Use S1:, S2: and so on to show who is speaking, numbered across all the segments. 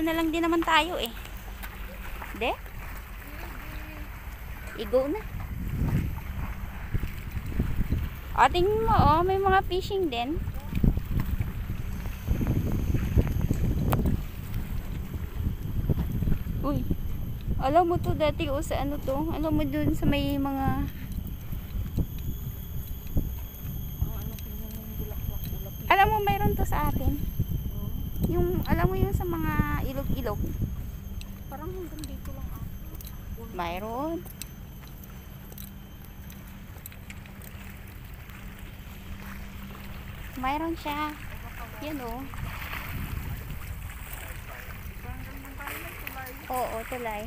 S1: na lang din naman tayo eh. De? I-go na. O, tingin mo, oh, may mga fishing din. Uy, alam mo to dati o sa ano to? Alam mo dun sa may mga... Alam mo, mayroon to sa atin. Yung, alam mo yun sa mga ilog-ilog.
S2: Parang hanggang dito lang ako.
S1: Mayroon. Mayroon siya. Yan o. Oo, tulay.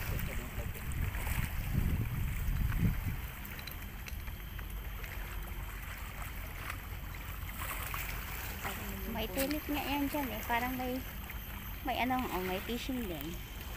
S1: May tulit nga yan dyan eh. Parang may ano, oh, may fishing din.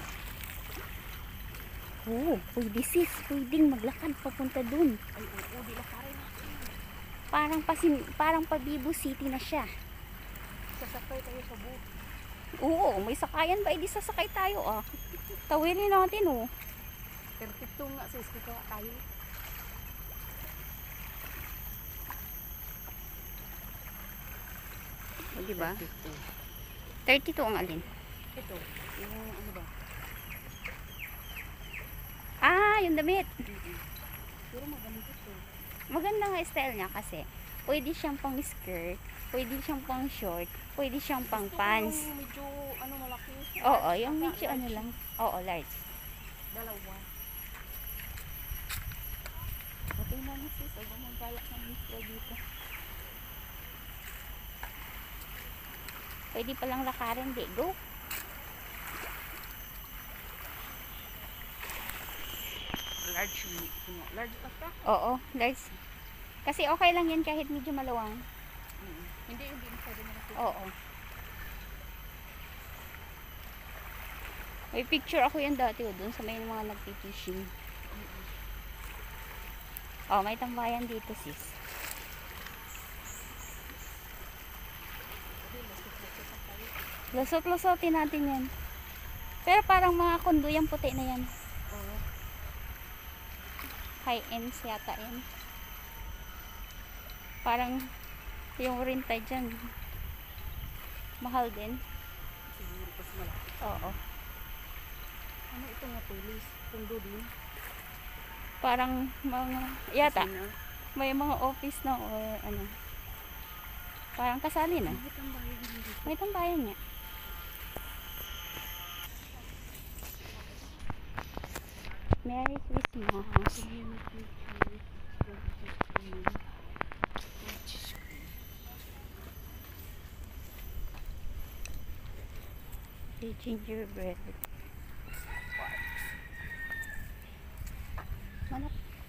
S1: Oh, pwede sis. Pwedeng maglakad papunta dun.
S2: Ay, oo, di lakarin natin.
S1: Parang Pabibo City na siya.
S2: Sasakay tayo sa boat.
S1: Oo, may sakayan ba? Di sasakay tayo ah. Tawilin natin oh.
S2: 32 nga sis, kaya tayo.
S1: O, diba? 32 ang alin?
S2: Ito, yung ano ba?
S1: Ah, yung damit.
S2: Pero maganda ito.
S1: Maganda nga style niya kasi pwede siyang pang skirt, pwede siyang pang short, pwede siyang pang pants.
S2: Yung medyo ano malaki.
S1: Oo, yung medyo ano lang. Oo, large.
S2: Dalawa.
S1: Okay na na sis, huwag mong galak ng mistro dito. Pwede palang lakarin, di. Go!
S2: Large pa ka?
S1: Oo, large. Kasi okay lang yan kahit medyo malawang.
S2: Hindi yung din pwede malaki.
S1: Oo. May picture ako yan dati dun sa may mga nagpipishing. Oh, may tambayan dito sis. Lusot-lusotin natin yan. Pero parang mga kondo yung puti na yan.
S2: Oo.
S1: High ends yata yan. Parang yung renta dyan. Mahal din.
S2: Siguro pas malaki.
S1: Oo.
S2: Ano ito nga tulis? Pundo din.
S1: Parang mga yata.
S2: Sina?
S1: May mga office na or ano. Parang kasali na.
S2: Bakit ang bayan dito?
S1: May tambayan nga. Merry Christmas. The gingerbread. Manok.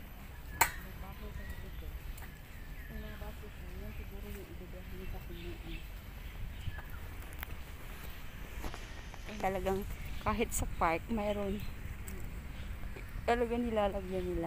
S1: Talagang kahit sa park mayroon. Talagang nilalagyan nila.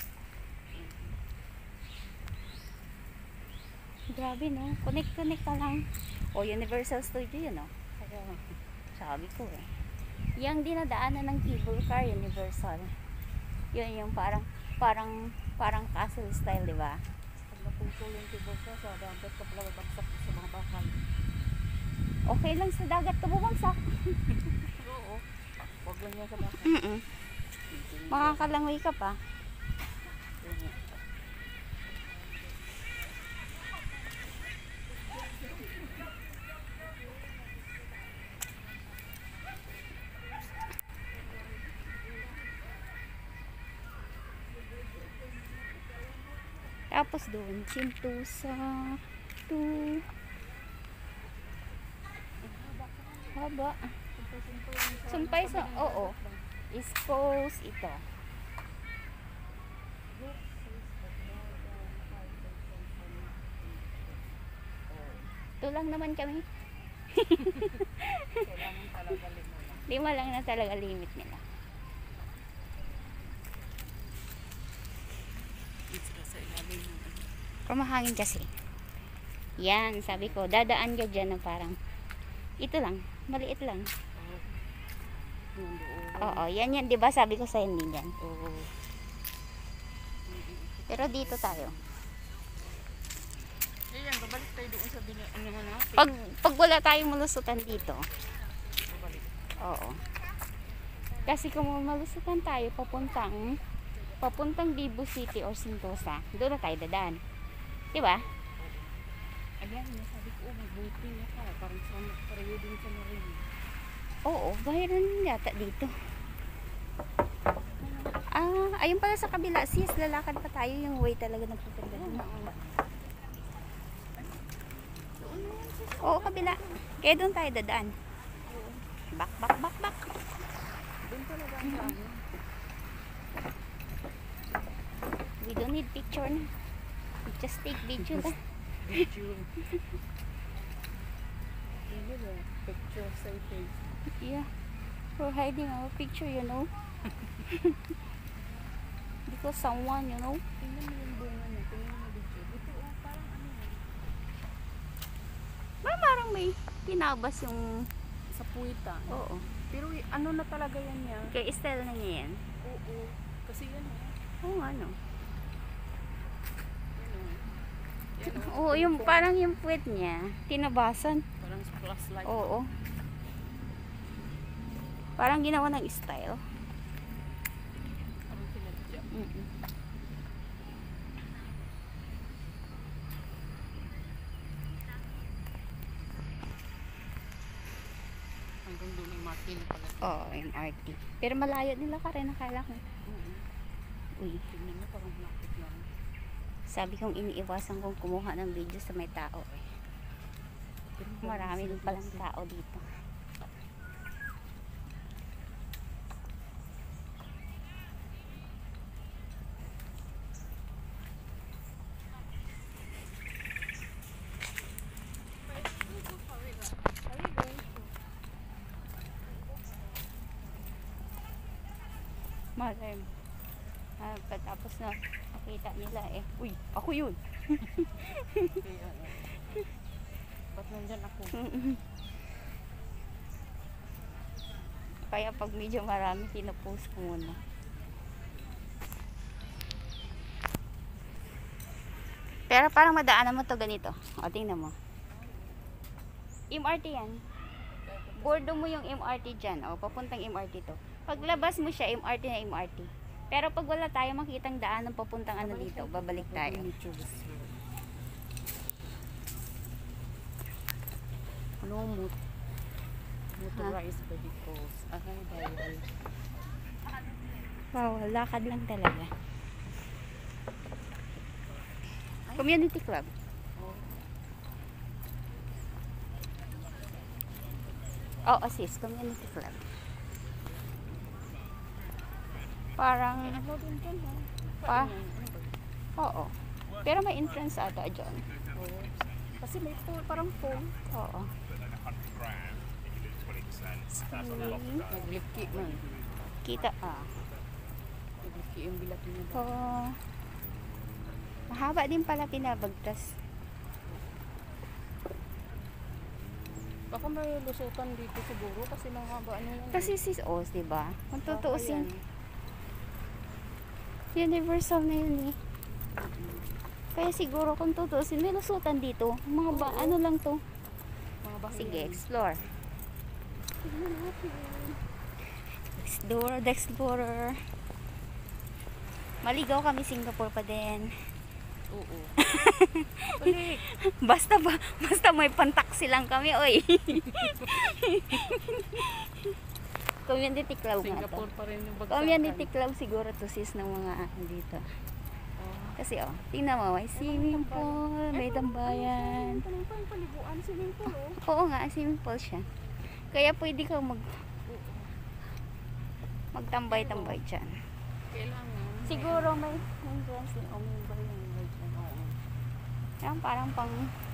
S1: Grabe no, connect ka lang. O, Universal Studio yun no. Kaya sabi ko eh. Yang dinadaanan ng cable car, Universal. Yun yung parang castle style, di ba?
S2: Pag naputol yung tibol ka sa dagat ka pala babagsak sa mga bakal.
S1: Okay lang sa dagat ka bumagsak.
S2: Oo. Huwag lang yan sa bakal.
S1: Makakalangoy ka pa. Tapos doon, Sentosa to haba. Sumpay sa, oo. East Coast ito. Ito lang naman kami.
S2: Kailangan talaga lima lang.
S1: 5 lang na talaga limit nila.
S2: Sa ilalim ng ano.
S1: Kumahangin kasi. Yan, sabi ko, dadaan ka dyan na parang ito lang, maliit lang.
S2: Yun doon.
S1: Oo, yan, 'di ba sabi ko sa hindi yan.
S2: Oo.
S1: Pero dito tayo.
S2: Ayan, babalik tayo doon sa ano natin.
S1: Pag wala tayong malusutan dito.
S2: Babalik.
S1: Oo. Kasi kung malusutan tayo papuntang Vivo City or Sentosa, doon na tayo dadaan. 'Di ba?
S2: Ayan, sabi ko, may buti na ka. Parang sa pareho din sa Marine.
S1: Oo, bayaran yata dito. Ayun pala sa kabila, sis, lalakad pa tayo yung way talaga nagpupunta doon. Oo, kabila. Kaya doon tayo dadaan. Back.
S2: Doon talaga ang dami.
S1: We don't need picture na. We just take video na.
S2: Picture. Hindi ba? Picture sa face.
S1: Yeah. We're hiding our picture, you know. Because someone, you know.
S2: Tingnan mo yung bunga niya. Tingnan mo dito. Ito, parang ano yun.
S1: Parang may tinabas yung...
S2: Sa puwita.
S1: Oo.
S2: Pero ano na talaga yan niya?
S1: Kaya style na niya yan.
S2: Oo. Kasi yan
S1: Oo, ano.
S2: Yan
S1: Oo, yung parang yung puwet niya, tinabasan.
S2: parang flashlight.
S1: Oo. Parang ginawa ng style.
S2: Parang pinadya. Hanggang doon yung Martin pala.
S1: Oo, MRT. Pero malayo nila ka rin, nakala ko. Uy,
S2: Tingnan mo, parang malapit lang.
S1: sabi kong iniiwasan kong kumuha ng video sa may tao. Marami din palang tao dito. Malam. Pagkatapos na makita nila eh. Uy, ako yun.
S2: Kaya, ba't nandyan ako?
S1: Kaya pag medyo marami, pinopost ko muna. Pero parang madaanan mo to ganito. O, tingnan mo. MRT yan. Bordo mo yung MRT dyan. O, papuntang MRT to. Paglabas mo siya, MRT na MRT. Pero pag wala tayo makitang daan ng papuntang ano dito, babalik tayo.
S2: Ano mo? Motorized vehicles. Ay, bawal.
S1: Wow, lakad lang talaga. Community club. Oo, sis, community club. Parang,
S2: Ano din dyan, ha?
S1: pa,
S2: Ano ba?
S1: oo. Pero may entrance ata dyan.
S2: Oo. Kasi may pool, parang pool.
S1: Oo.
S2: Naglipki man.
S1: Kita,
S2: Naglipki yung bilat niya.
S1: Oo. Mahaba din pala pinabagtas.
S2: Baka may lusutan dito siguro kasi mahaba ano yan.
S1: Kasi sis Oz, diba? Kung
S2: Baka
S1: tutuusin,
S2: yan.
S1: universal na yun eh. Kaya siguro kung tutuusin, may lusutan dito. Mga ba, ano lang to?
S2: Mga bahay
S1: Sige,
S2: yan.
S1: explore. Explorer, the explorer. Maligaw kami, Singapore pa din.
S2: Oo. Ulit.
S1: Basta may pantaksi lang kami, oy. Community club nga to.
S2: Singapore pa rin yung bagsakan.
S1: Community club siguro to sis ng mga dito. Kasi tingnan mo, may swimming pool, may tambayan.
S2: Tanong pa yung paliguan, swimming pool, oh.
S1: Oo nga, swimming pool siya. Kaya pwede kang magtambay-tambay dyan.
S2: Kailangan.
S1: Siguro may entrance din. O may bar yung right na. Yan parang pang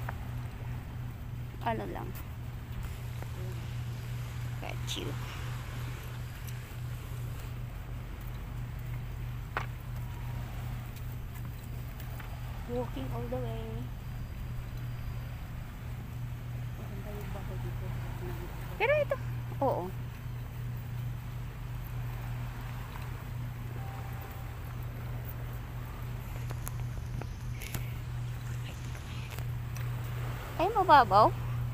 S1: ano lang. Got you. Walking all the way.
S2: Maganda yung bahay dito.
S1: Pero ito, oo. mababaw.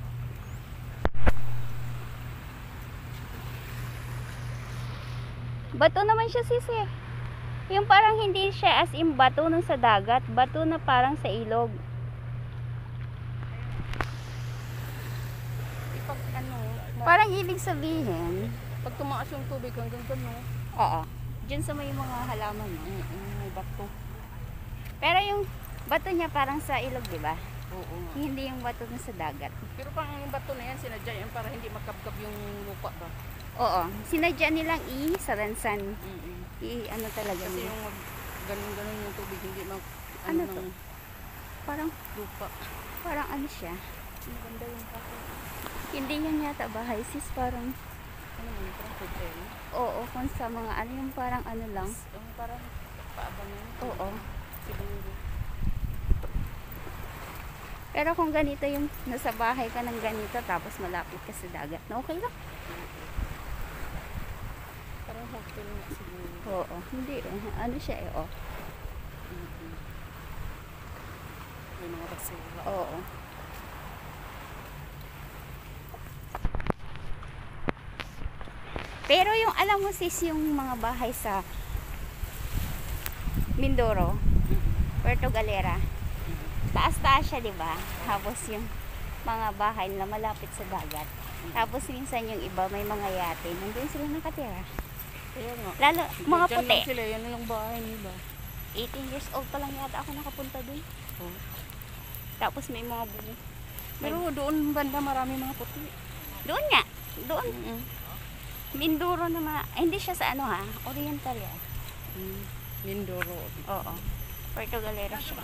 S1: Bato naman siya sisi. Yung parang hindi siya as in bato nun sa dagat. Bato na parang sa ilog.
S2: Pag ano,
S1: Parang ibig sabihin,
S2: pag tumaas yung tubig hanggang gano'n,
S1: oo. Diyan sa may mga halaman, no?
S2: may bato.
S1: Pero yung bato niya parang sa ilog, di ba?
S2: Oo nga.
S1: Hindi yung bato na sa dagat.
S2: Pero parang yung bato na yan, sinadya yan para hindi makabkab yung lupa ba?
S1: Oo. Sinadya nilang i-saransan.
S2: Mm-mm.
S1: Ano talaga
S2: Kasi
S1: nila.
S2: yung ganun-ganun yung tubig, hindi mag
S1: Ano to?
S2: ng
S1: Parang,
S2: lupa.
S1: parang ano siya.
S2: Maganda yung kaso.
S1: Hindi yan yata bahay, sis. Parang,
S2: Ano man, parang hotel.
S1: oo, kung sa mga ano yung parang ano lang.
S2: Yung parang paabangan.
S1: Oo.
S2: Siguro.
S1: Pero kung ganito yung nasa bahay ka ng ganito tapos malapit ka sa dagat, na okay lang.
S2: Parang hotel nga siguro.
S1: Oo. Hindi eh. Ano siya eh, oh.
S2: Mm-mm. May mga basura.
S1: Oo. Pero yung alam mo sis, yung mga bahay sa Mindoro, Puerto Galera, taas-taas siya, di ba? Tapos yung mga bahay na malapit sa dagat. Tapos minsan yung iba may mga yate, nandun sila nakatira.
S2: Kaya nga.
S1: Lalo, mga
S2: Diyan
S1: puti.
S2: lang sila, yan lang bahay nila.
S1: 18 years old pa lang yata ako nakapunta dun.
S2: Oh.
S1: Tapos may mga buo.
S2: Pero doon banda marami mga puti.
S1: Doon nga. Doon.
S2: Mm-mm.
S1: Mindoro na hindi siya sa ano ha. Oriental ya.
S2: Mindoro.
S1: Oo. Puerto Galera siya.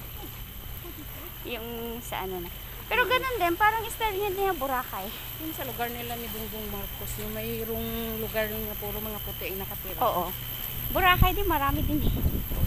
S1: Yung sa ano na. Pero ganun din. Parang style niya Boracay.
S2: Yung sa lugar nila ni Bongbong Marcos, yung mayroong lugar na puro mga puti ang nakatira.
S1: Oo. Boracay din. Marami din eh.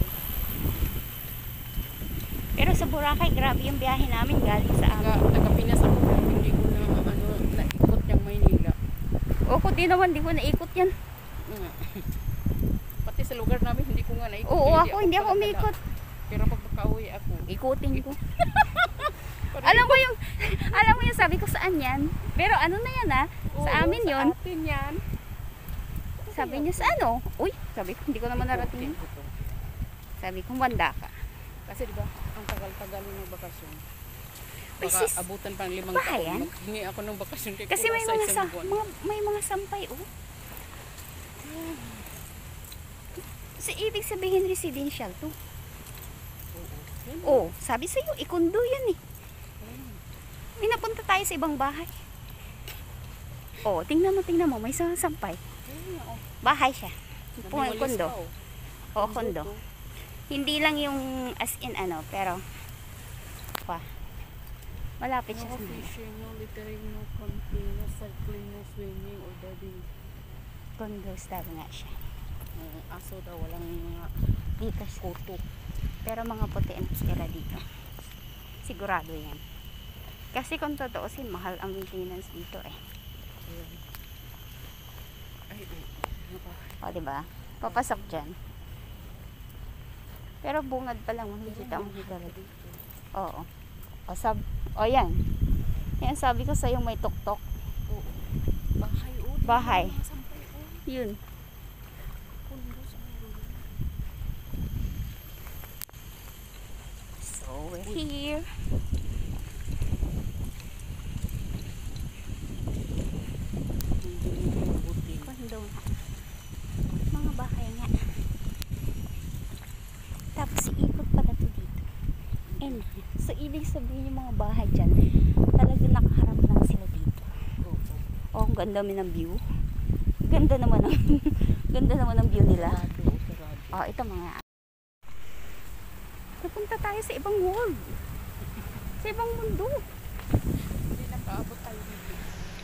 S1: Pero sa Boracay, grabe yung biyahe namin galing sa amin.
S2: Taga Pinas ako, pero hindi ko na naikot yung Maynila.
S1: O, kung di naman, di ko naikot yan.
S2: Nga. Pati sa lugar namin, hindi ko nga naikot.
S1: Oo,
S2: Kaya
S1: ako hindi ako
S2: pala
S1: umikot.
S2: dala. Pero pag makauwi ako,
S1: Ikutin ko.
S2: parang-
S1: alam mo yung sabi ko saan yan? Pero ano na yan ha?
S2: Oo,
S1: Sa amin yun.
S2: Sa atin yan.
S1: Sabi niya sa ano? Uy, sabi ko, hindi ko naman narating.
S2: Ito.
S1: Sabi ko, wanda ka.
S2: Kasi diba, ang tagal-tagal ng bakasyon.
S1: Uy,
S2: Baka
S1: sis,
S2: abutan pa ng 5
S1: bahayan?
S2: taon. Maghingi ako ng bakasyon kay
S1: Kasi
S2: Kuya
S1: may
S2: sa
S1: mga,
S2: isang buwan.
S1: may mga sampay, oh. So, ibig sabihin residential to.
S2: Yan.
S1: Oh, sabi sa'yo, ikondo yan eh. May napunta tayo sa ibang bahay. Oh, tingnan mo, may isang sampay.
S2: Yan, oh.
S1: Bahay siya.
S2: Namiwalis
S1: Kondo.
S2: pa, oh.
S1: Oo, kondo.
S2: to.
S1: Hindi lang yung as in ano, pero malapit siya
S2: No
S1: sa Manila.
S2: fishing, no littering, no camping, no cycling, no swimming or diving.
S1: Condo style nga siya.
S2: Aso daw, walang mga
S1: Dito siya.
S2: kuto.
S1: Pero mga puti ang tira dito. Sigurado yan. Kasi kung totoosin, mahal ang maintenance dito eh.
S2: Ayan. Ay,
S1: O, diba? Papasok dyan. Pero bungad pa lang, makikita mo dito. Oo. O, yan. Yan, sabi ko sa'yo may tuktok.
S2: Oo. Bahay, oh.
S1: Bahay.
S2: Mga sampay, oh.
S1: Yun.
S2: Kundo sa meron.
S1: So, we're here.
S2: Hindi yung buti.
S1: Kondo nga. Mga bahay nga. Tapos iikot pala to dito. And, so ibig sabihin yung mga bahay dyan, talaga nakaharap lang sila dito.
S2: Oo.
S1: Oh, ang ganda naman ng view. Ganda naman ng ganda naman ng view nila.
S2: Sarado, sarado.
S1: Oh, ito mga. Pupunta tayo sa ibang world. Sa ibang mundo.
S2: Hindi nakaabot tayo dito.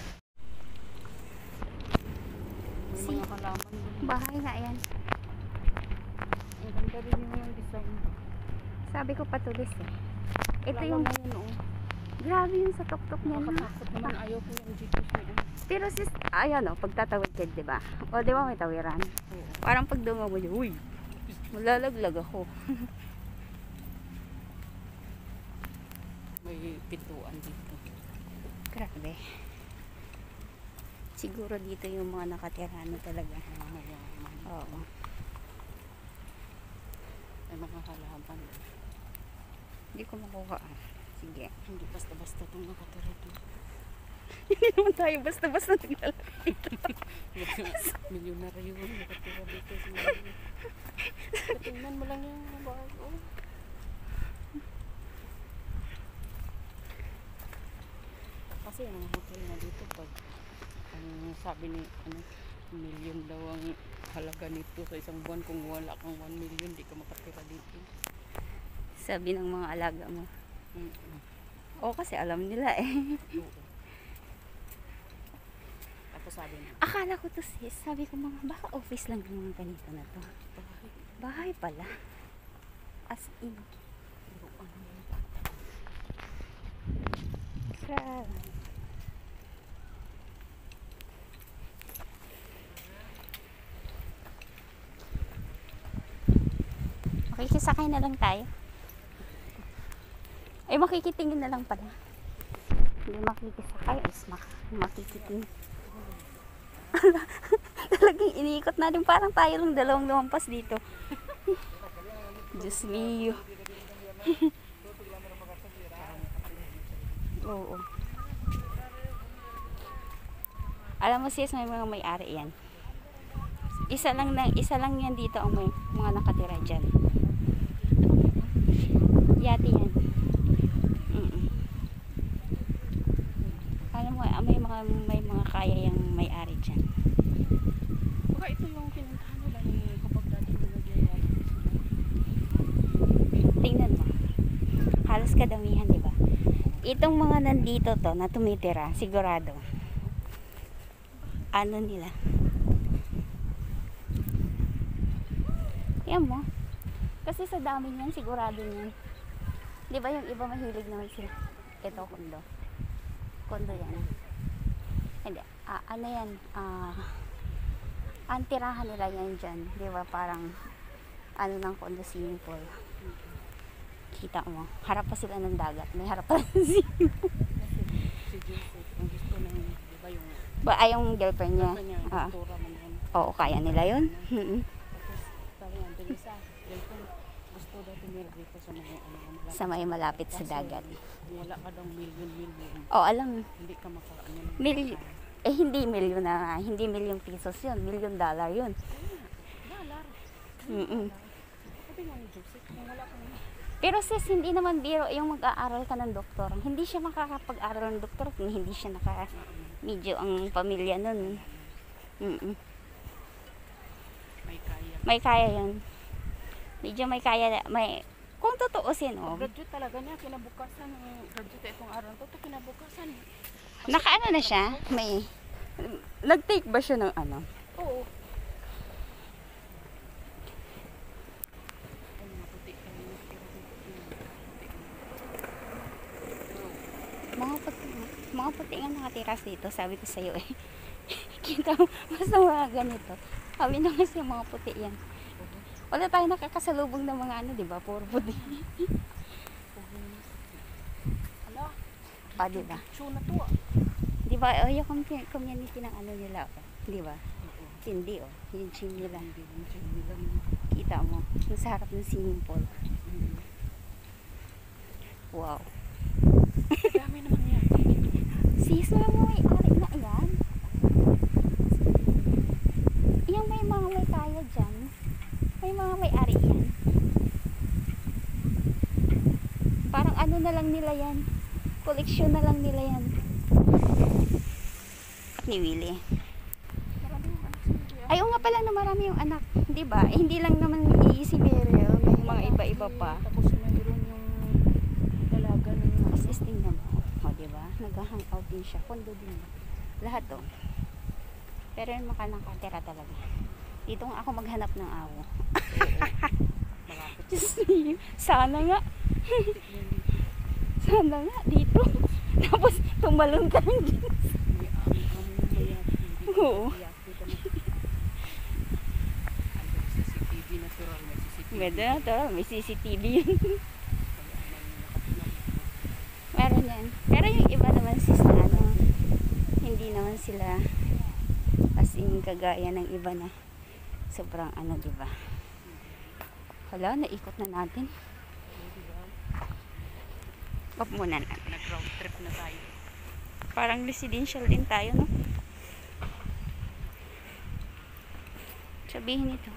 S2: May
S1: Si-
S2: mga halaman doon.
S1: Bahay nga yan.
S2: Ang ganda rin yung design.
S1: Sabi ko patulis eh. Ito
S2: Lalo
S1: yung,
S2: na yun, oh.
S1: grabe yung sa tuktok niya na.
S2: Nakakatakot naman. Ayaw ko yung GPS na yun.
S1: Pero sis, ayan o, pagtatawid ka, diba? O, di ba may tawiran?
S2: Oo.
S1: Parang pag dunga mo niya, uy, malalaglag ako.
S2: May pintuan dito.
S1: Grabe. Siguro dito yung mga nakatirano talaga. Oo.
S2: Ay mga halaman.
S1: Hindi ko makuha. Sige.
S2: Hindi basta-basta itong nakatira dito.
S1: Hindi naman tayo basta-basta naglalaki.
S2: Milyonaryo yun nakatira dito sa tingnan mo lang yung bahay. Oh. Kasi ang hotel na dito pag ang sabi ni million daw ang halaga nito sa isang buwan. Kung wala kang 1 million di ka makatira dito.
S1: Sabi ng mga alaga mo. Oo, kasi alam nila eh.
S2: Oo. Tapos sabi niya,
S1: Akala ko to sis, sabi ko mga baka office lang yung mga ganito na to. Bahay pala. As in.
S2: pero ano yun?
S1: Grabe. Makikisakay na lang tayo. Ay, makikitingin na lang pala. Hindi makikisakay. Ay, makikitingin. Talagang iniikot natin. Parang tayo lang dalawang lumampas dito. Diyos mio. Oo. Alam mo sis, may mga may-ari yan. Isa lang yan dito ang may mga nakatira dyan. Yati yan. Alam mo, may mga kaya yung may-ari dyan.
S2: Baka ito yung pinuntahan nila ni kapag dati nagyayari.
S1: Tingnan mo. Halos kadamihan, di ba? Itong mga nandito to na tumitira, sigurado. Ano nila? Yan mo. Kasi sa dami niyan, sigurado niyan. Di ba yung iba mahilig naman sila? Ito, kondo. Kondo yan. Hindi. Ano yan? Ang tirahan nila yan dyan. Di ba? Parang ano ng kondo, swimming pool. Kita mo. Harap pa sila ng dagat. May harap pa ng swimming pool.
S2: Si Joseph, ang gusto ng, di ba yung
S1: Ay, yung girlfriend niya.
S2: kanya, doktora man yan.
S1: Oo, kaya nila yun.
S2: Tapos, sabi nga, Teresa, gusto daw tumira dito sa mga
S1: Sa may malapit sa dagat.
S2: Kung wala ka daw million,
S1: Oo, alam.
S2: hindi ka makaano.
S1: Hindi milyon na nga. Hindi milyong pesos yun. $1,000,000 yun.
S2: Dollar. Sabi nga ni Joseph, kung wala kang
S1: Pero sis, hindi naman biro yung mag-aaral ka ng doktor. Hindi siya makakapag-aral ng doktor kung hindi siya medyo ang pamilya nun.
S2: may kaya.
S1: May kaya yun. Medyo may kaya. Kung tutuusin,
S2: Graduate talaga niya, kinabukasan. Graduate itong araw na ito, kinabukasan.
S1: nakaano na siya. Nag-take ba siya ng ano?
S2: Oo. Ay, maputi kami.
S1: Mga puti nga nakatiras dito, sabi ko sa'yo eh. Kita mo, basta mga ganito. Sabi na kasi mga puti yan. Wala tayo nakakasalubong ng mga ano, di ba? Puro puti.
S2: Ala,
S1: Di ba?
S2: show na to ah.
S1: Di ba? Yung community ng ano nila, di ba? Tindi, yung gym nila. Kita mo, yung sa harap ng swimming pool. Wow.
S2: Dami naman yan.
S1: Sis, wala mo may-ari na yan. Yung may mga may kaya dyan. May mga may-ari yan. Parang ano na lang nila yan. Koleksyon na lang nila yan. Ni Willie.
S2: Marami yung anak sa India.
S1: Ayaw nga pala na marami yung anak. Di ba? hindi lang naman si Beryl. May mga iba-iba pa.
S2: Tapos mayroon yung dalaga ng
S1: Assisting naman. O, di ba? Nag-hangout din siya. Kondo din. Lahat to. Pero yung nakatira talaga. Dito nga ako maghanap ng awo.
S2: malapit.
S1: Diyos me. Sana nga. Sana nga. Dito. Tapos tumalon ka ng Diyos. Oo.
S2: CCTV natural, may CCTV.
S1: Medyo natural. May CCTV yun. Meron yan. Pero yung iba naman sis na ano, sila as in kagaya ng iba na sobrang ano, diba? Hala, naikot na natin. Off muna natin.
S2: Nag-road trip na tayo.
S1: Parang residential din tayo, no? Sabihin ito.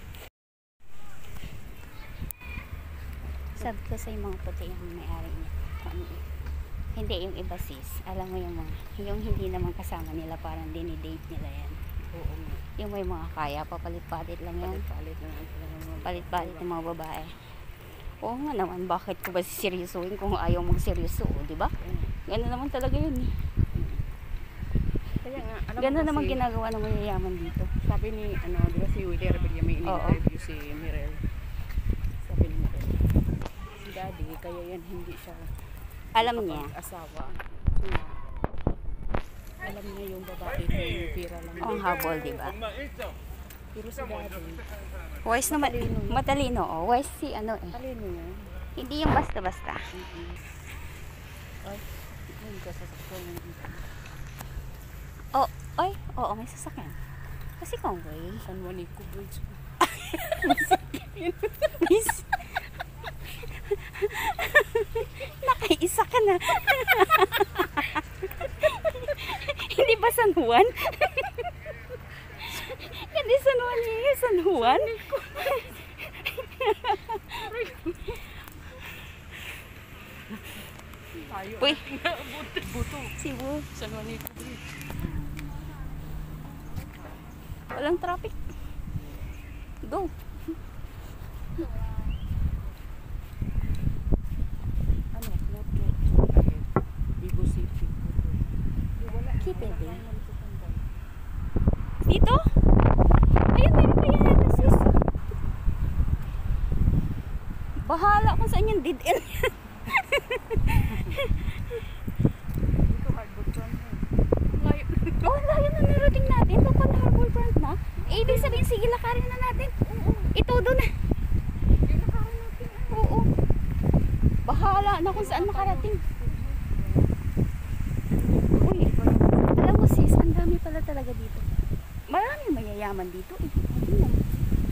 S1: Sabi ko sa yung mga puti yung may-ari niya. Hindi yung iba sis. Alam mo yung mga, yung hindi naman kasama nila, parang dinidate nila yan.
S2: Oo.
S1: Yung may mga kaya, papalit-palit lang yan.
S2: Palit na lang sila ng mga
S1: Palit-palit ng mga babae. Oo nga naman, bakit ko ba seryosohin kung ayaw magseryoso, di ba? Ganun naman talaga yun eh.
S2: Kaya nga, alam
S1: Ganun
S2: mo
S1: naman
S2: kasi,
S1: ginagawa ng mayayaman dito.
S2: sabi ni, ano, di ba si Willie Rebilla may in-interview si Mirel. Sabi ni Mirel, si Daddy, kaya yan hindi siya
S1: Alam niya.
S2: asawa. Kaya, alam niya yung babae ko, yung pira lang.
S1: Ang habol, di ba?
S2: Pero si Daddy,
S1: Wise naman, matalino, oh. Wise si ano eh.
S2: talino niya.
S1: Hindi yung basta-basta.
S2: Ay, ayun ka sasakyan yung dito.
S1: Oh, ay, oo, may sasakyan. Kasi convoy.
S2: San Juanico Bridge.
S1: Miss. Nakaisa ka na. Hindi ba San Juan? Hindi San Juan, hindi San Juan.
S2: Tayo.
S1: Uy,
S2: Buto.
S1: Cebu.
S2: San Juanico Bridge.
S1: Walang traffic. Go.
S2: Ano? Moto. Vivo City.
S1: Keep it there. Dito? Ayun, meron pa yan. Sis. Bahala kung saan yung dead end.
S2: Dito hardwood front na. Layo.
S1: Oh, layo na narating natin. Papan harbor front na. Eh, ibig sabihin, sige, lakarin na natin. Itodo na.
S2: Yung nakaroon natin.
S1: Oo. Bahala na kung saan makarating. Uy, alam mo sis, ang dami pala talaga dito. Maraming mayayaman dito eh. Tingnan mo.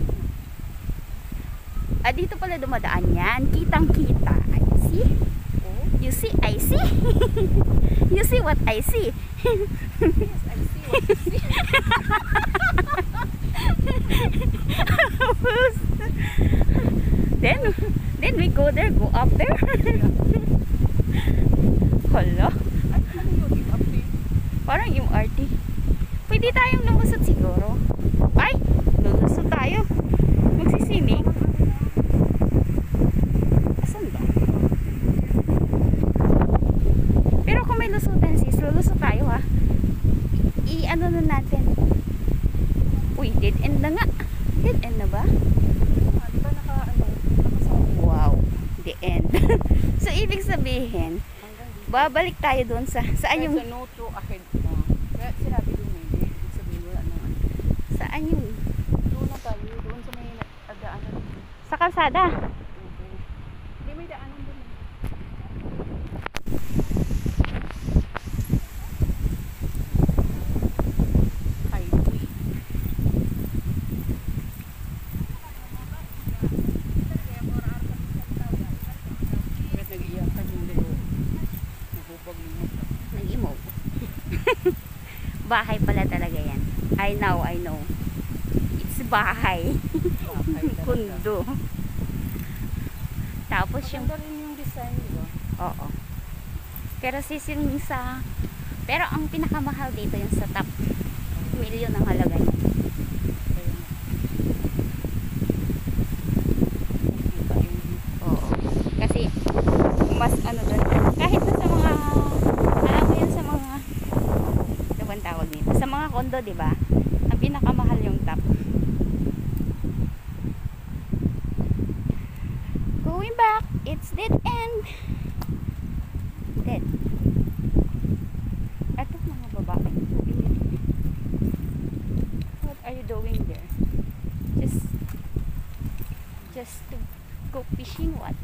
S1: Dito pala dumadaan yan. Kitang-kita. I see? You see? I see? You see what I see?
S2: Yes, I see what you see.
S1: then we go there, go up there. Hala,
S2: Ano yun? Yung update?
S1: parang yung RT. Pwede tayong lumusot siguro. Ay, lulusot tayo. Magsisinig. Asan ba? Pero kung may lusutan sis, lulusot tayo ha. I-ano na natin. Uy, dead end na nga. Dead end na ba?
S2: Ah, di ba nakasama?
S1: Wow, the end. So, ibig sabihin,
S2: Hanggang dito.
S1: babalik tayo doon sa saan
S2: Kaya
S1: yung
S2: sa no to ahead na. Kaya sinabi dun eh. Ibig sabihin wala nang ano.
S1: saan yung
S2: Doon na tayo. Doon sa may daanan.
S1: sa kalsada.
S2: Hindi may daanan dun eh. Highway. Bakit nag-iyakan yung dalawa? Nahubag yung mata.
S1: Nag-imo. Bahay pala talaga yan. I know. It's bahay.
S2: Bakay talaga.
S1: Kundo. Tapos yung
S2: Maganda rin yung design, di ba?
S1: oo. Pero sis yung sa pero ang pinakamahal dito yung sa top milyon ang halaga niya.
S2: Kaya nga. Nakita yung view.
S1: Oo. Kasi mas ano doon, kahit na sa mga alam mo yun sa mga ano bang tawag dito? Sa mga kondo, di ba? Ang pinakamahal yung top. Going back, it's dead end. Dead. Eto mga babae. What are you doing there? Just to go fishing what?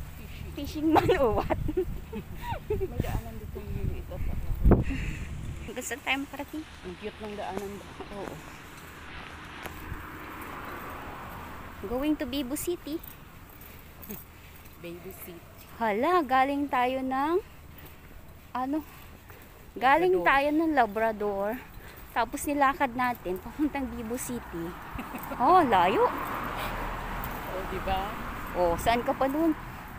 S1: Fishing man or what?
S2: May daanan dito yung maliit at
S1: Hanggang saan tayo makarating?
S2: Ang cute ng daanan ba? Oo.
S1: Going to Bibu City.
S2: Baby seat.
S1: Hala, galing tayo ng galing
S2: Labrador.
S1: tayo ng Labrador. Tapos nilakad natin papuntang Bibu City. Oh, layo.
S2: Oh, diba?
S1: Oh, saan ka pa dun?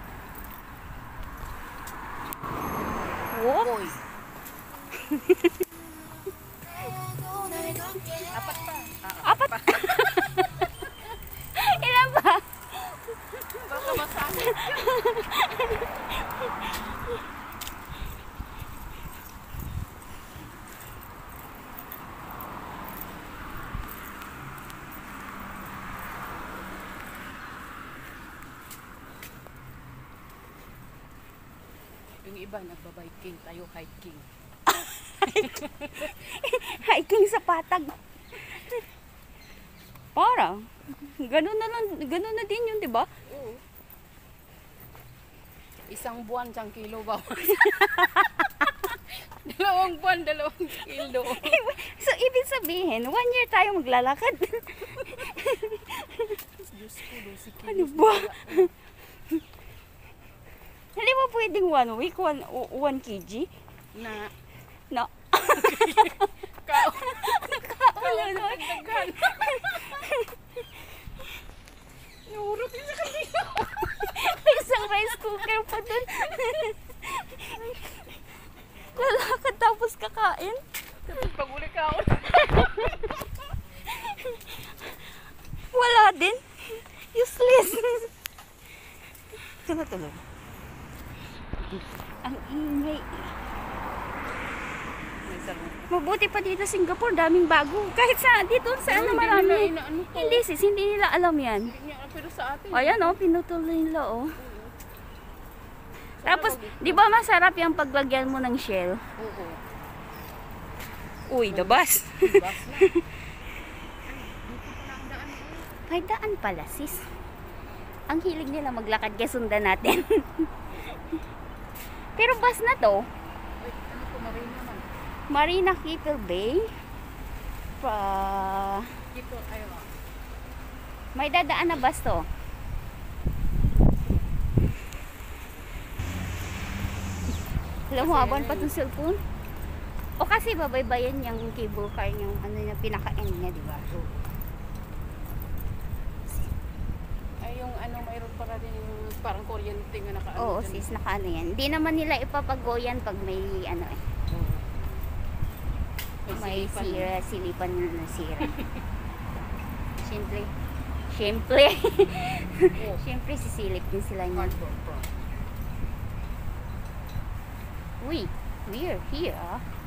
S1: Oh,
S2: Oy. Apat pa.
S1: apat. Ilan ba?
S2: Baka masakit. Yung iba nagbabiking, tayo hiking.
S1: Hiking sa patag. Parang, ganun na din yun, di ba?
S2: Oo. Isang buwan, isang kilo ba? Dalawang buwan, 2 kilo.
S1: So, ibig sabihin, 1 year tayo maglalakad.
S2: Diyos ko, 12 kilos.
S1: Ano ba? Hindi mo pwedeng 1 week, 1 kg?
S2: Na,
S1: No.
S2: kaulan na. Nahurot din sa kanila.
S1: May isang rice cooker pa dun. Lalakad tapos kakain.
S2: Tapos pag-uli ka ako.
S1: Wala din. Useless. Tuloy. Ang ingay. Mabuti pa dito sa Singapore, daming bago. Kahit dito sa marami. Hindi sis, hindi nila alam yan.
S2: Pero sa atin.
S1: Ayan pinutuloy nila Tapos, di ba masarap yung paglagyan mo ng shell?
S2: Oo.
S1: Uy, dabas.
S2: Bas na.
S1: May daan pala sis. Ang hilig nila maglakad kaya sundan natin. Pero bus na to.
S2: Wait, ano po, Marina man?
S1: Marina Keppel Bay.
S2: Dito, ayaw.
S1: May dadaan na bus to. Alam mo, habang pa itong cellphone. O kasi babaybayan yung cable car yung pinaka-end niya, di ba?
S2: Ay, yung mayroon pa rin yung parang kuryente nga nakaano.
S1: Oo,
S2: dyan.
S1: sis, nakaano yan. Hindi naman nila ipapagoyan pag may
S2: Oo.
S1: may
S2: silipan.
S1: silipan na nasira. Siyempre.
S2: Oo.
S1: Siyempre, sisilip din sila niyan.
S2: Cardboard pa.
S1: Uy, we're here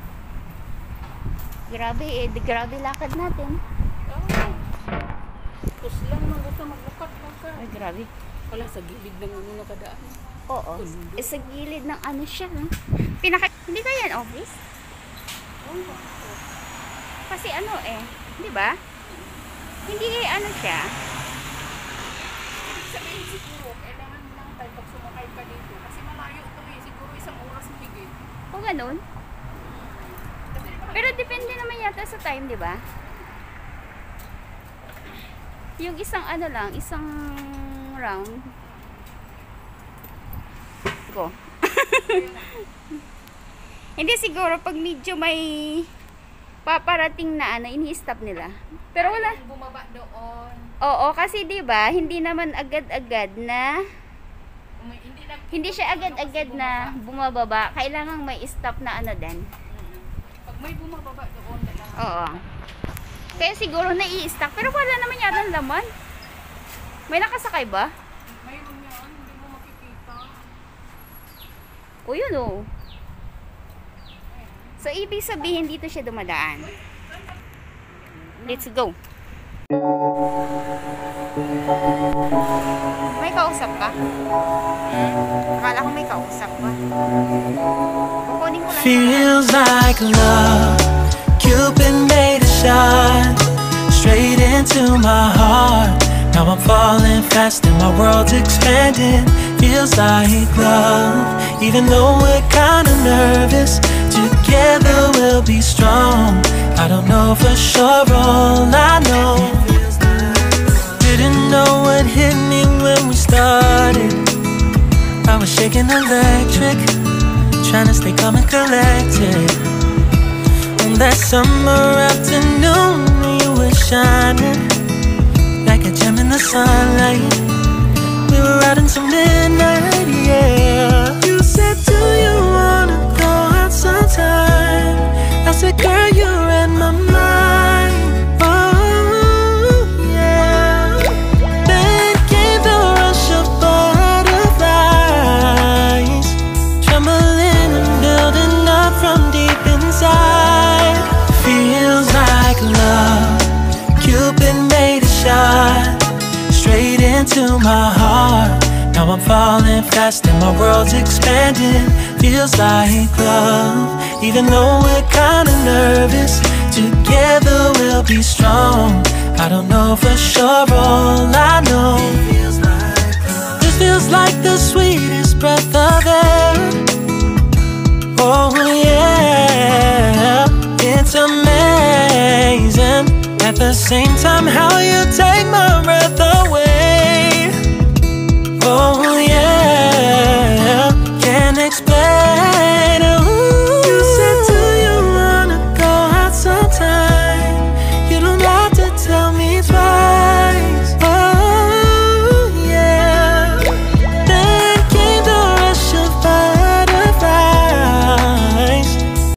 S1: Grabe lakad natin.
S2: Oh. Tapos lang nang gusto maglukat.
S1: Ay, grabe.
S2: Wala sa gilid ng nakadaan.
S1: Oo. Sa gilid ng siya. Hindi kaya yan office?
S2: Oo.
S1: Kasi di ba? Hindi siya.
S2: Sabihin siguro, kailangan mo lang tayo pag sumakay ka dito. Kasi malayo ito siguro 1 oras higit.
S1: O ganun.
S2: Kasi di ba,
S1: Pero depende naman yata sa time, di ba? Yung isang isang round. Go. Hindi siguro pag medyo may paparating na ini-stop nila. Pero wala.
S2: bumaba doon.
S1: Oo, kasi 'di ba, hindi naman agad-agad na hindi siya agad-agad na bumababa. Kailangan may stop na din.
S2: Pag may bumababa doon,
S1: Oo. Kaya siguro na-i-stop. Pero wala naman yata ang laman. May nakasakay ba?
S2: mayroon yan, hindi mo makikita.
S1: O yun o. So, ibig sabihin dito siya dumadaan. Let's go. May kausap ka? Akala ko may kausap ka. Kukunin ko lang.
S3: Feels like love, Cupid made a shot straight into my heart. Now I'm falling fast and my world's expanding. Feels like love, even though we're kinda nervous. Together we'll be strong. I don't know for sure, all I know. Didn't know what hit me when we started. I was shaking electric, trying to stay calm and collected. On that summer afternoon, you were shining like a gem in the sunlight. We were out until midnight, yeah. You said, do you wanna go out sometime? I said, girl, you read my mind. Oh, yeah. Then came the rush of butterflies, trembling and building up from deep inside. Feels like love. Cupid made a shot straight into my heart. Now I'm falling fast and my world's expanding. Feels like love. Even though we're kinda nervous, together we'll be strong. I don't know for sure, all I know. This feels like the sweetest breath of air. Oh yeah, it's amazing. At the same time, how you take my